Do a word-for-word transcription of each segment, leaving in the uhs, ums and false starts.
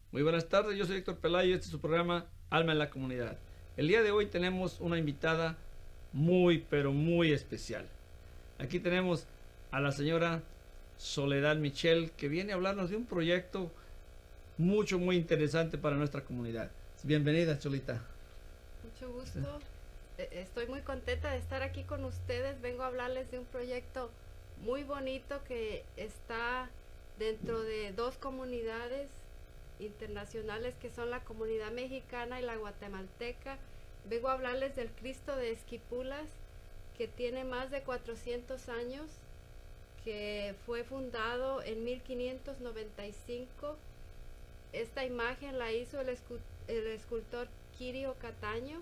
Muy buenas tardes, yo soy Héctor Pelayo y este es su programa Alma en la Comunidad. El día de hoy tenemos una invitada muy, pero muy especial. Aquí tenemos a la señora Soledad Michel, que viene a hablarnos de un proyecto mucho, muy interesante para nuestra comunidad. Bienvenida, Cholita. Mucho gusto. Estoy muy contenta de estar aquí con ustedes. Vengo a hablarles de un proyecto muy bonito que está dentro de dos comunidades internacionales que son la comunidad mexicana y la guatemalteca. Vengo a hablarles del Cristo de Esquipulas, que tiene más de cuatrocientos años, que fue fundado en mil quinientos noventa y cinco. Esta imagen la hizo el, escu el escultor Quirio Cataño,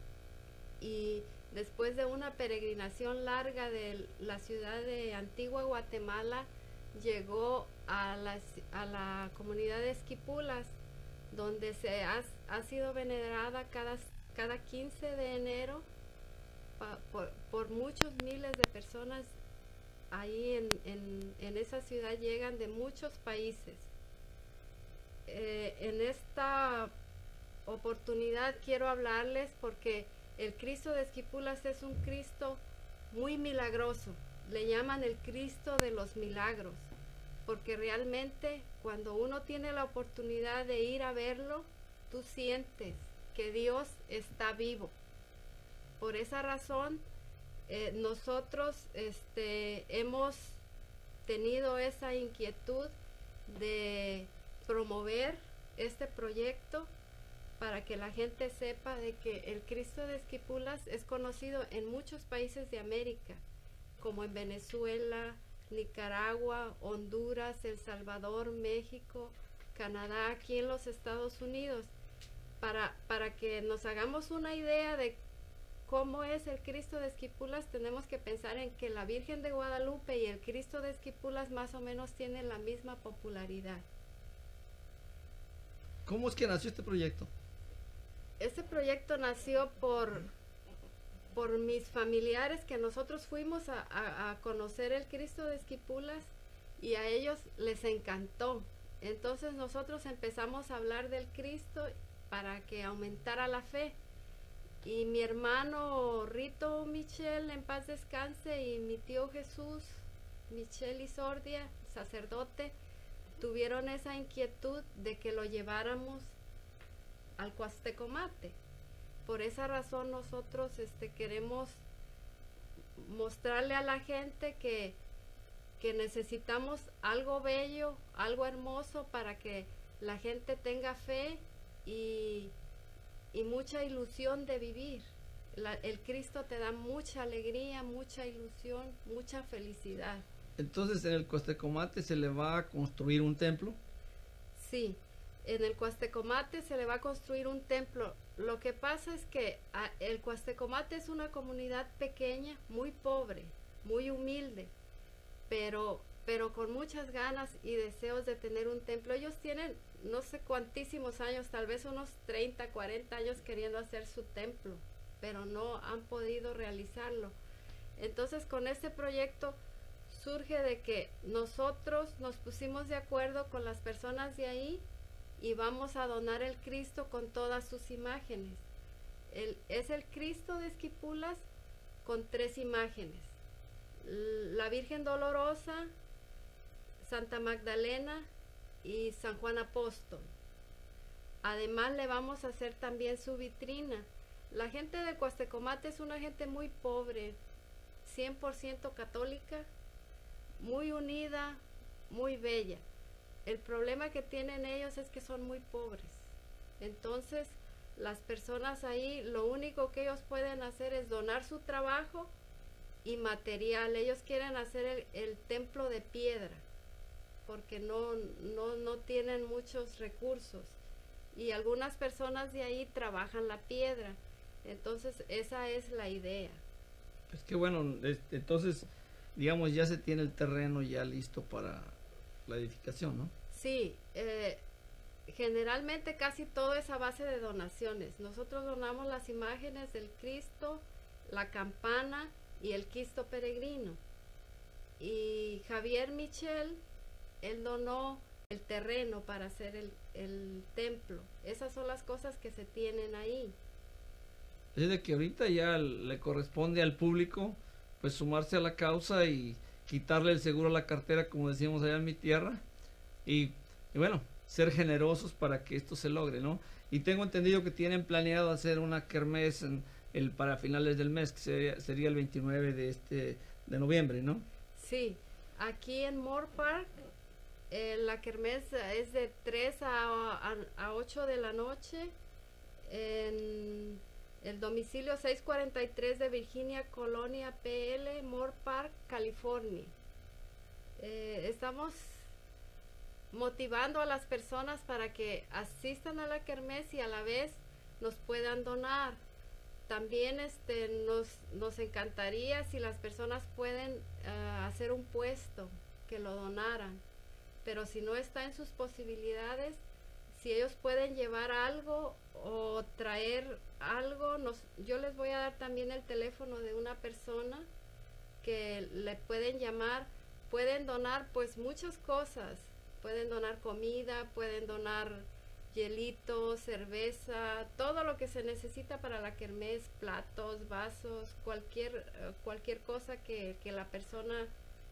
y después de una peregrinación larga de la ciudad de Antigua Guatemala, llegó a la, a la comunidad de Esquipulas, donde se ha, ha sido venerada cada, cada quince de enero pa, por, por muchos miles de personas. Ahí en, en, en esa ciudad llegan de muchos países. Eh, en esta oportunidad quiero hablarles porque el Cristo de Esquipulas es un Cristo muy milagroso. Le llaman el Cristo de los milagros, porque realmente cuando uno tiene la oportunidad de ir a verlo, tú sientes que Dios está vivo. Por esa razón, eh, nosotros este, hemos tenido esa inquietud de promover este proyecto para que la gente sepa de que el Cristo de Esquipulas es conocido en muchos países de América, como en Venezuela, Nicaragua, Honduras, El Salvador, México, Canadá, aquí en los Estados Unidos, para, para que nos hagamos una idea de cómo es el Cristo de Esquipulas. Tenemos que pensar en que la Virgen de Guadalupe y el Cristo de Esquipulas más o menos tienen la misma popularidad. ¿Cómo es que nació este proyecto? Este proyecto nació por, por mis familiares, que nosotros fuimos a, a, a conocer el Cristo de Esquipulas y a ellos les encantó. Entonces nosotros empezamos a hablar del Cristo para que aumentara la fe. Y mi hermano Rito Michel, en paz descanse, y mi tío Jesús Michel Isordia, sacerdote, tuvieron esa inquietud de que lo lleváramos al Cuastecomate. Por esa razón nosotros este, queremos mostrarle a la gente que, que necesitamos algo bello, algo hermoso, para que la gente tenga fe y, y mucha ilusión de vivir. La, el Cristo te da mucha alegría, mucha ilusión, mucha felicidad. Entonces, en el Cuastecomate se le va a construir un templo. Sí, en el Cuastecomate se le va a construir un templo. Lo que pasa es que a, el Cuastecomate es una comunidad pequeña, muy pobre, muy humilde, pero, pero con muchas ganas y deseos de tener un templo. Ellos tienen no sé cuantísimos años, tal vez unos treinta, cuarenta años queriendo hacer su templo, pero no han podido realizarlo. Entonces, con este proyecto surge de que nosotros nos pusimos de acuerdo con las personas de ahí y vamos a donar el Cristo con todas sus imágenes. El, es el Cristo de Esquipulas con tres imágenes: la Virgen Dolorosa, Santa Magdalena y San Juan Apóstol. Además le vamos a hacer también su vitrina. La gente de Cuastecomate es una gente muy pobre, cien por ciento católica, muy unida, muy bella. El problema que tienen ellos es que son muy pobres. Entonces, las personas ahí, lo único que ellos pueden hacer es donar su trabajo y material. Ellos quieren hacer el, el templo de piedra, porque no, no, no tienen muchos recursos. Y algunas personas de ahí trabajan la piedra. Entonces, esa es la idea. Pues que bueno, este, entonces, digamos, ya se tiene el terreno ya listo para la edificación, ¿no? Sí, eh, generalmente casi todo es a base de donaciones. Nosotros donamos las imágenes del Cristo, la campana y el Cristo peregrino. Y Javier Michel, él donó el terreno para hacer el, el templo. Esas son las cosas que se tienen ahí. Es de que ahorita ya le corresponde al público pues sumarse a la causa y quitarle el seguro a la cartera, como decíamos allá en mi tierra, y, y bueno, ser generosos para que esto se logre, ¿no? Y tengo entendido que tienen planeado hacer una kermés en el, para finales del mes, que sería, sería el veintinueve de este de noviembre, ¿no? Sí, aquí en Moore Park eh, la kermés es de tres a, a, a ocho de la noche en el domicilio seiscientos cuarenta y tres de Virginia Colonia P L, Moore Park, California. Eh, estamos motivando a las personas para que asistan a la kermés y a la vez nos puedan donar. También este, nos, nos encantaría si las personas pueden uh, hacer un puesto, que lo donaran. Pero si no está en sus posibilidades, si ellos pueden llevar algo o traer algo, nos, yo les voy a dar también el teléfono de una persona que le pueden llamar. Pueden donar pues muchas cosas, pueden donar comida, pueden donar hielitos, cerveza, todo lo que se necesita para la kermés, platos, vasos, cualquier, uh, cualquier cosa que, que la persona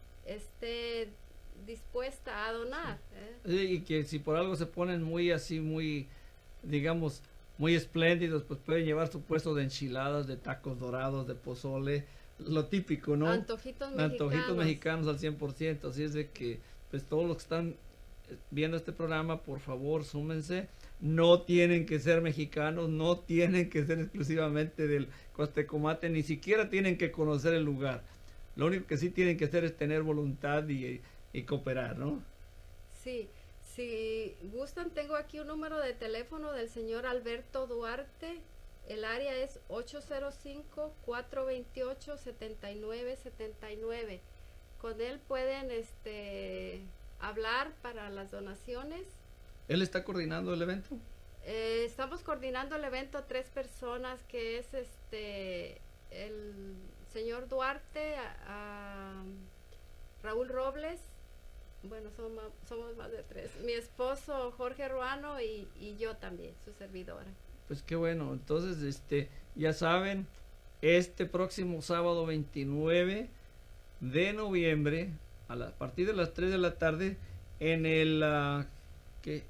esté dispuesta a donar. Sí. ¿eh? Y que si por algo se ponen muy así, muy, digamos, muy espléndidos, pues pueden llevar su puesto de enchiladas, de tacos dorados, de pozole, lo típico, ¿no? Antojitos mexicanos. Antojitos mexicanos al cien por ciento, así es de que, pues todos los que están viendo este programa, por favor, súmense. No tienen que ser mexicanos, no tienen que ser exclusivamente del Cuastecomate, ni siquiera tienen que conocer el lugar. Lo único que sí tienen que hacer es tener voluntad y, y cooperar, ¿no? Sí, si gustan, tengo aquí un número de teléfono del señor Alberto Duarte. El área es ocho cero cinco, cuatro dos ocho, siete nueve siete nueve. Con él pueden este hablar para las donaciones. ¿Él está coordinando el evento? Eh, estamos coordinando el evento tres personas, que es este el señor Duarte, a, a Raúl Robles, bueno, somos, somos más de tres, mi esposo Jorge Ruano y, y yo también, su servidora. Pues qué bueno, entonces este ya saben, este próximo sábado veintinueve de noviembre, a, la, a partir de las tres de la tarde, en el uh, que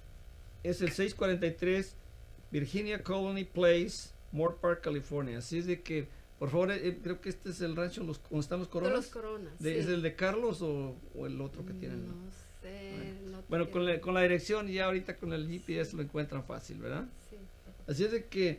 es el seiscientos cuarenta y tres Virginia Colony Place, Moore Park, California. Así es de que, por favor, eh, creo que este es el rancho los, donde están los Coronas. De los Coronas, de, sí. ¿Es el de Carlos o, o el otro que tienen? No sé. Bueno, No bueno con, la, con la dirección ya ahorita con el G P S sí lo encuentran fácil, ¿verdad? Sí. Así es de que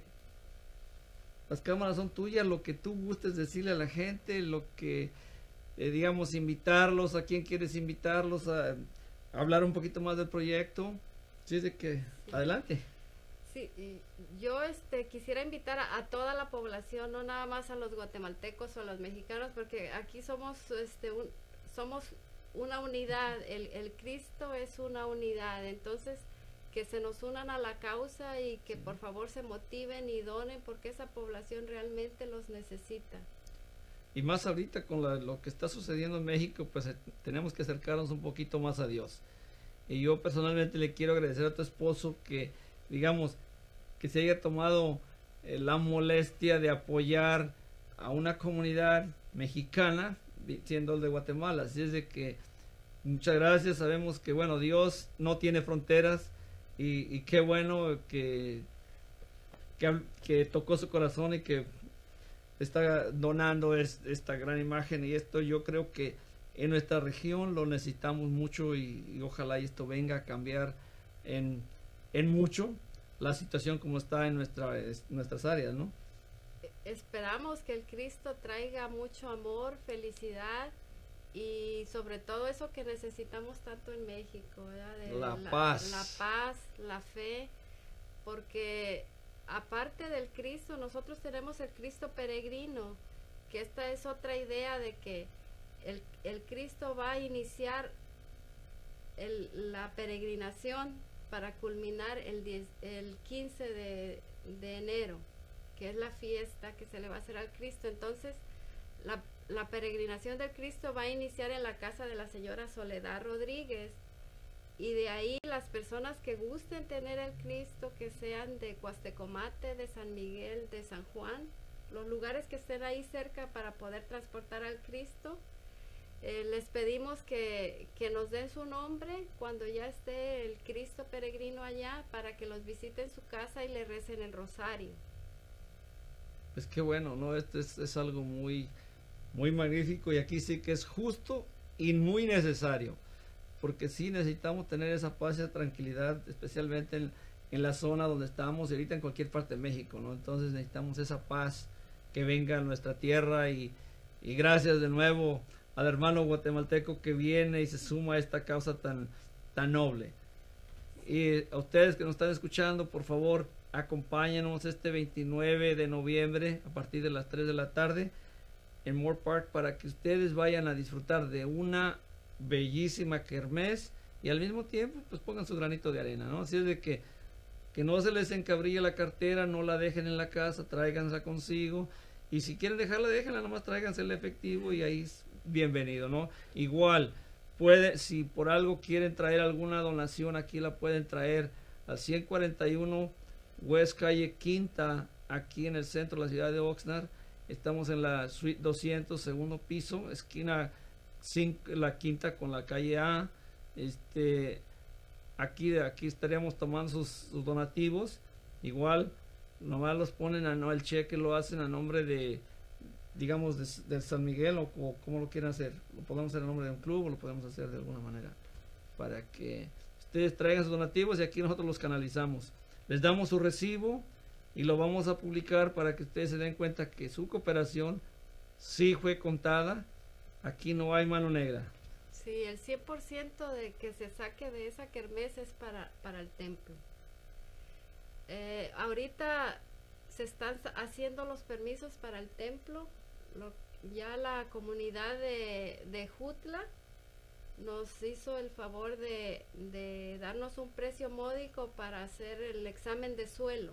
las cámaras son tuyas, lo que tú gustes decirle a la gente, lo que, eh, digamos, invitarlos, a quién quieres invitarlos a, a hablar un poquito más del proyecto. Así es de que, sí. Adelante. Sí, y yo este quisiera invitar a, a toda la población, no nada más a los guatemaltecos o a los mexicanos, porque aquí somos este un, somos una unidad, el, el Cristo es una unidad, entonces que se nos unan a la causa y que sí. por favor se motiven y donen, porque esa población realmente los necesita. Y más ahorita con la, lo que está sucediendo en México, pues eh, tenemos que acercarnos un poquito más a Dios. Y yo personalmente le quiero agradecer a tu esposo que, digamos, que se haya tomado eh, la molestia de apoyar a una comunidad mexicana, siendo el de Guatemala. Así es de que muchas gracias. Sabemos que, bueno, Dios no tiene fronteras y, y qué bueno que, que, que tocó su corazón y que está donando es, esta gran imagen. Y esto yo creo que en nuestra región lo necesitamos mucho y, y ojalá esto venga a cambiar en, en mucho la situación como está en nuestra, es, nuestras áreas, ¿no? Esperamos que el Cristo traiga mucho amor, felicidad y sobre todo eso que necesitamos tanto en México, ¿verdad? De la, la paz. La paz, la fe, porque aparte del Cristo, nosotros tenemos el Cristo peregrino, que esta es otra idea de que el, el Cristo va a iniciar el, la peregrinación para culminar el, diez, el quince de, de enero, que es la fiesta que se le va a hacer al Cristo. Entonces, la, la peregrinación del Cristo va a iniciar en la casa de la señora Soledad Rodríguez, y de ahí las personas que gusten tener el Cristo, que sean de Cuastecomate, de San Miguel, de San Juan, los lugares que estén ahí cerca para poder transportar al Cristo, eh, les pedimos que, que nos den su nombre cuando ya esté el Cristo peregrino allá, para que los visiten su casa y le recen el rosario. Pues qué bueno, ¿no? Esto es, es algo muy, muy magnífico, y aquí sí que es justo y muy necesario, porque sí necesitamos tener esa paz y esa tranquilidad, especialmente en, en la zona donde estamos y ahorita en cualquier parte de México, ¿no? Entonces necesitamos esa paz que venga a nuestra tierra, y, y gracias de nuevo al hermano guatemalteco que viene y se suma a esta causa tan, tan noble. Y a ustedes que nos están escuchando, por favor, acompáñenos este veintinueve de noviembre a partir de las tres de la tarde en Moore Park, para que ustedes vayan a disfrutar de una bellísima kermés y al mismo tiempo pues pongan su granito de arena, ¿no? Así es de que que no se les encabrille la cartera, no la dejen en la casa, tráiganla consigo, y si quieren dejarla, déjenla, nomás tráiganse el efectivo y ahí es bienvenido, ¿no? Igual puede, si por algo quieren traer alguna donación, aquí la pueden traer al ciento cuarenta y uno West Calle Quinta, aquí en el centro de la ciudad de Oxnard. Estamos en la suite doscientos, segundo piso, esquina cinco, la quinta con la calle A. Este, aquí, aquí estaríamos tomando sus, sus donativos. Igual, nomás los ponen a no, el cheque lo hacen a nombre de, digamos, de, de San Miguel, o, o como lo quieran hacer. Lo podemos hacer a nombre de un club, o lo podemos hacer de alguna manera, para que ustedes traigan sus donativos y aquí nosotros los canalizamos. Les damos su recibo y lo vamos a publicar para que ustedes se den cuenta que su cooperación sí fue contada. Aquí no hay mano negra. Sí, el cien por ciento de que se saque de esa kermés es para, para el templo. Eh, ahorita se están haciendo los permisos para el templo. Lo, ya la comunidad de, de Jutla nos hizo el favor de, de darnos un precio módico para hacer el examen de suelo.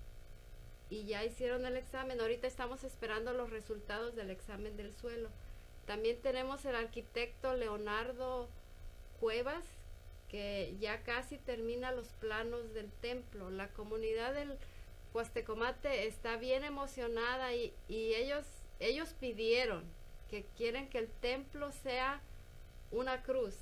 Y ya hicieron el examen. Ahorita estamos esperando los resultados del examen del suelo. También tenemos el arquitecto Leonardo Cuevas, que ya casi termina los planos del templo. La comunidad del Cuastecomate está bien emocionada, y, y ellos, ellos pidieron que quieren que el templo sea una cruz.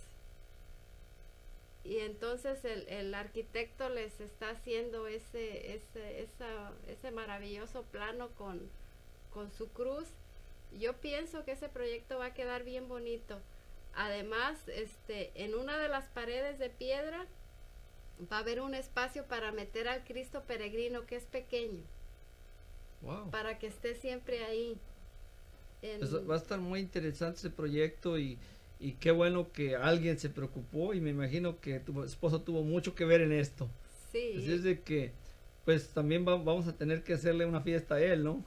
Y entonces el, el arquitecto les está haciendo ese, ese, esa, ese maravilloso plano con, con su cruz. Yo pienso que ese proyecto va a quedar bien bonito. Además, este, en una de las paredes de piedra va a haber un espacio para meter al Cristo peregrino, que es pequeño. Wow. Para que esté siempre ahí. En... Pues va a estar muy interesante ese proyecto, y, y qué bueno que alguien se preocupó, y me imagino que tu esposo tuvo mucho que ver en esto. Sí. Así es de que, pues también va, vamos a tener que hacerle una fiesta a él, ¿no?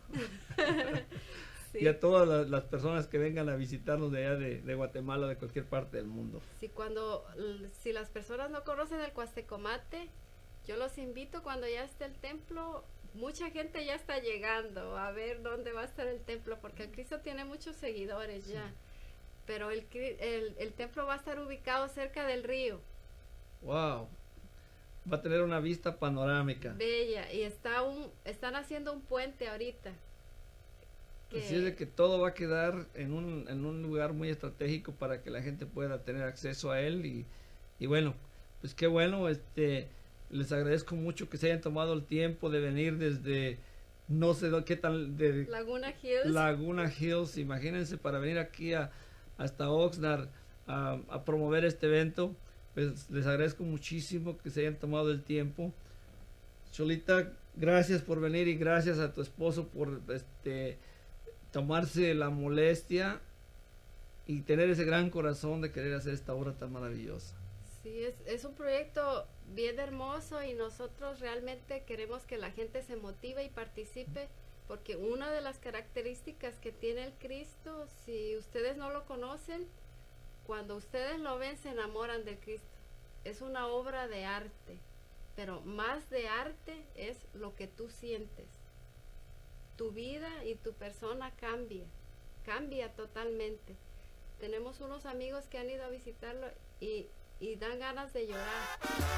Sí. Y a todas las, las personas que vengan a visitarnos de allá de, de Guatemala, de cualquier parte del mundo. Sí, cuando, si las personas no conocen el Cuastecomate, yo los invito cuando ya esté el templo. Mucha gente ya está llegando a ver dónde va a estar el templo, porque el Cristo tiene muchos seguidores, sí, ya. Pero el, el, el templo va a estar ubicado cerca del río. Wow. Va a tener una vista panorámica. Bella. Y está un, están haciendo un puente ahorita. Que... Así es de que todo va a quedar en un, en un lugar muy estratégico para que la gente pueda tener acceso a él. Y, y bueno, pues qué bueno, este... les agradezco mucho que se hayan tomado el tiempo de venir desde no sé qué tal de Laguna Hills. Laguna Hills, imagínense, para venir aquí a hasta Oxnard a, a promover este evento. Pues les agradezco muchísimo que se hayan tomado el tiempo. Cholita, gracias por venir, y gracias a tu esposo por este tomarse la molestia y tener ese gran corazón de querer hacer esta obra tan maravillosa. Sí, es, es un proyecto bien hermoso, y nosotros realmente queremos que la gente se motive y participe, porque una de las características que tiene el Cristo, si ustedes no lo conocen, cuando ustedes lo ven se enamoran del Cristo. Es una obra de arte, pero más de arte es lo que tú sientes. Tu vida y tu persona cambia, cambia totalmente. Tenemos unos amigos que han ido a visitarlo, y y dan ganas de llorar.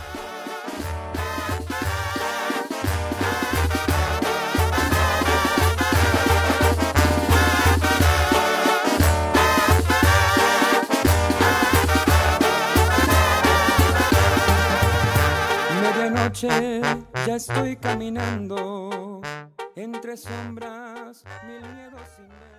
Medianoche, ya estoy caminando entre sombras, mil miedos sin ver.